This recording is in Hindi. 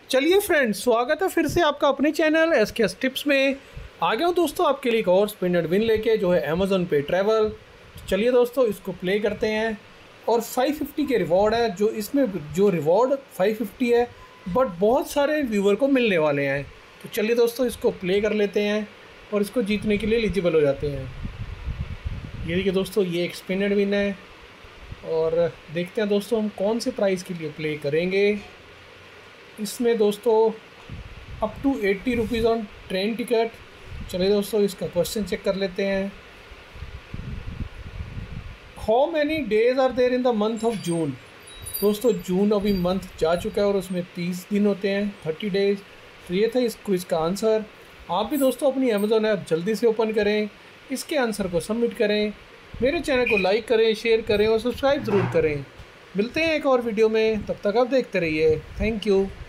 चलिए फ्रेंड्स, स्वागत है फिर से आपका अपने चैनल एसकेएस टिप्स में। आ गया हूँ दोस्तों आपके लिए एक और स्पिन एंड विन लेके, जो है अमेज़न पे ट्रैवल। चलिए दोस्तों, इसको प्ले करते हैं। और 550 के रिवॉर्ड है, जो इसमें जो रिवॉर्ड 550 है, बट बहुत सारे व्यूवर को मिलने वाले हैं। तो चलिए दोस्तों, इसको प्ले कर लेते हैं और इसको जीतने के लिए एलिजिबल हो जाते हैं। ये देखिए दोस्तों, ये एक स्पिन एंड विन है और देखते हैं दोस्तों हम कौन से प्राइस के लिए प्ले करेंगे। इसमें दोस्तों up to 80 rupees on train ticket. चलिए दोस्तों, इसका क्वेश्चन चेक कर लेते हैं। How many days are there in the month of June. दोस्तों जून अभी मंथ जा चुका है और उसमें 30 दिन होते हैं, 30 डेज। तो ये था इस क्विज़ का आंसर। आप भी दोस्तों अपनी अमेज़न ऐप जल्दी से ओपन करें, इसके आंसर को सबमिट करें, मेरे चैनल को लाइक करें, शेयर करें और सब्सक्राइब ज़रूर करें। मिलते हैं एक और वीडियो में, तब तक आप देखते रहिए। Thank you.